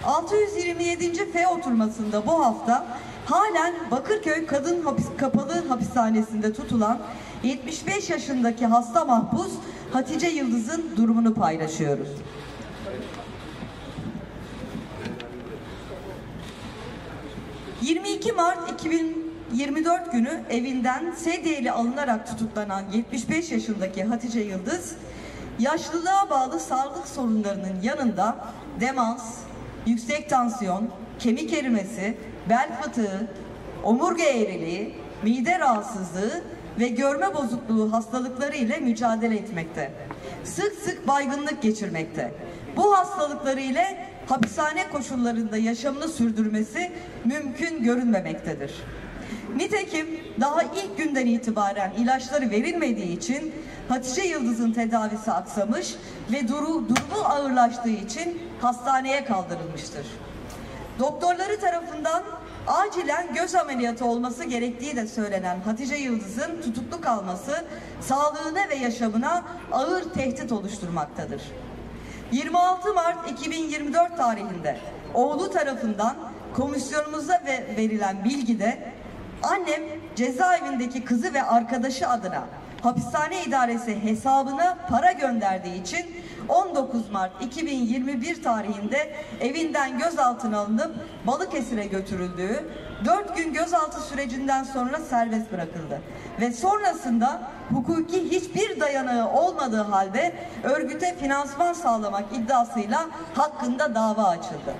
627. F oturmasında bu hafta halen Bakırköy Kapalı Hapishanesi'nde tutulan 75 yaşındaki hasta mahpus Hatice Yıldız'ın durumunu paylaşıyoruz. ...22 Mart 2024 günü evinden sedyeyle alınarak tutuklanan 75 yaşındaki Hatice Yıldız, yaşlılığa bağlı sağlık sorunlarının yanında demans, yüksek tansiyon, kemik erimesi, bel fıtığı, omurga eğriliği, mide rahatsızlığı ve görme bozukluğu hastalıkları ile mücadele etmekte. Sık sık baygınlık geçirmekte. Bu hastalıkları ile hapishane koşullarında yaşamını sürdürmesi mümkün görünmemektedir. Nitekim daha ilk günden itibaren ilaçları verilmediği için Hatice Yıldız'ın tedavisi aksamış ve durumu ağırlaştığı için hastaneye kaldırılmıştır. Doktorları tarafından acilen göz ameliyatı olması gerektiği de söylenen Hatice Yıldız'ın tutuklu kalması sağlığına ve yaşamına ağır tehdit oluşturmaktadır. 26 Mart 2024 tarihinde oğlu tarafından komisyonumuza verilen bilgide annem cezaevindeki kızı ve arkadaşı adına hapishane idaresi hesabına para gönderdiği için 19 Mart 2021 tarihinde evinden gözaltına alınıp Balıkesir'e götürüldüğü, 4 gün gözaltı sürecinden sonra serbest bırakıldı ve sonrasında hukuki hiçbir dayanağı olmadığı halde örgüte finansman sağlamak iddiasıyla hakkında dava açıldı.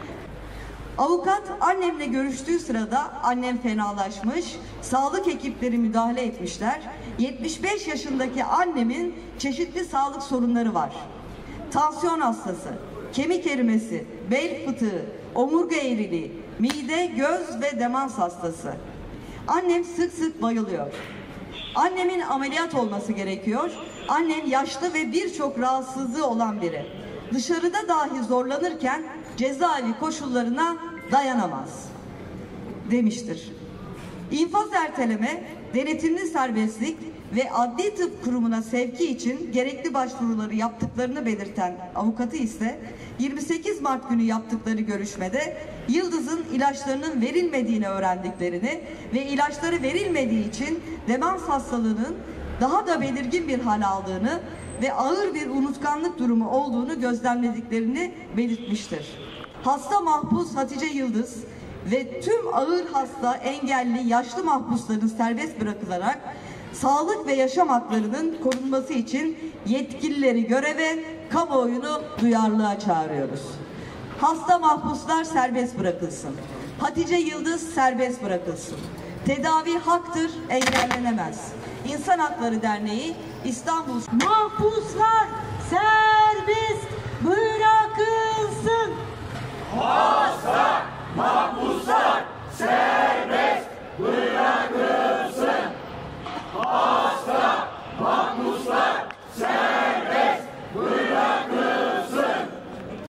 Avukat annemle görüştüğü sırada annem fenalaşmış, sağlık ekipleri müdahale etmişler. 75 yaşındaki annemin çeşitli sağlık sorunları var. Tansiyon hastası, kemik erimesi, bel fıtığı, omurga eğriliği, mide, göz ve demans hastası. Annem sık sık bayılıyor. Annemin ameliyat olması gerekiyor. Annem yaşlı ve birçok rahatsızlığı olan biri. Dışarıda dahi zorlanırken cezaevi koşullarına dayanamaz demiştir. İnfaz erteleme, denetimli serbestlik ve adli tıp kurumuna sevki için gerekli başvuruları yaptıklarını belirten avukatı ise 28 Mart günü yaptıkları görüşmede Yıldız'ın ilaçlarının verilmediğini öğrendiklerini ve ilaçları verilmediği için demans hastalığının daha da belirgin bir hal aldığını ve ağır bir unutkanlık durumu olduğunu gözlemlediklerini belirtmiştir. Hasta mahpus Hatice Yıldız ve tüm ağır hasta, engelli, yaşlı mahpusların serbest bırakılarak sağlık ve yaşam haklarının korunması için yetkilileri göreve, kamuoyunu duyarlılığa çağırıyoruz. Hasta mahpuslar serbest bırakılsın. Hatice Yıldız serbest bırakılsın. Tedavi haktır, engellenemez. İnsan Hakları Derneği İstanbul Mahpuslar serbest bırakılsın.